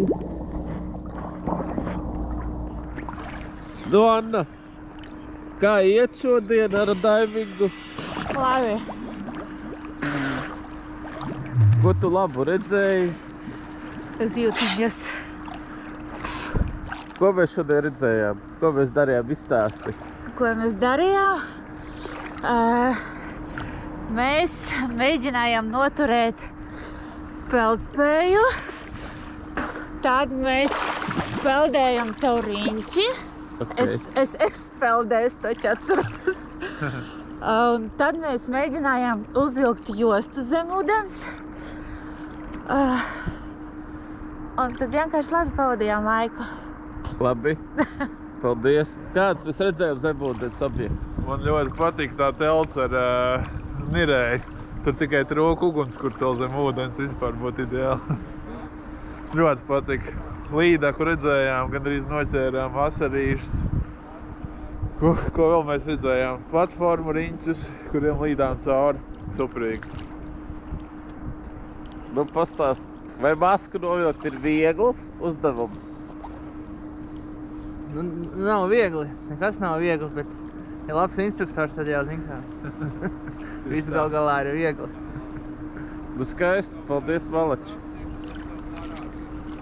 Nu, Anna, kā iet šodien ar daivingu? Labi. Ko tu labu redzēji? Zīltiņas. Ko mēs šodien redzējām? Ko mēs darījām? Izstāsti. Ko mēs darījām? Mēs mēģinājām noturēt peldspēju. Tad mēs peldējām caur riņķi. Okay. Es peldēju, es taču atceros. Un tad mēs mēģinājām uzvilkt jostu zem ūdens. Un tad vienkārši labi pavadījām laiku. Labi. Paldies. Kāds mēs redzējām zemūdens objektus? Man ļoti patīk tā telts ar nirēju. Tur tikai trūka ugunskurs vēl zem ūdens vispār būtu ideāli. Ļoti patīk. Līdā, kur redzējām, gandrīz noķērām vasarīšus. Ko vēl mēs redzējām? Platformu riņķus, kuriem līdām cauri. Superīgi. Nu, pastāst, vai masku novilkt ir viegls uzdevums? Nu, nav viegli. Nekas nav viegli, bet ja labs instruktors, tad jau zin kā. Visu gal galā ir viegli. Nu, skaisti. Paldies, Malači.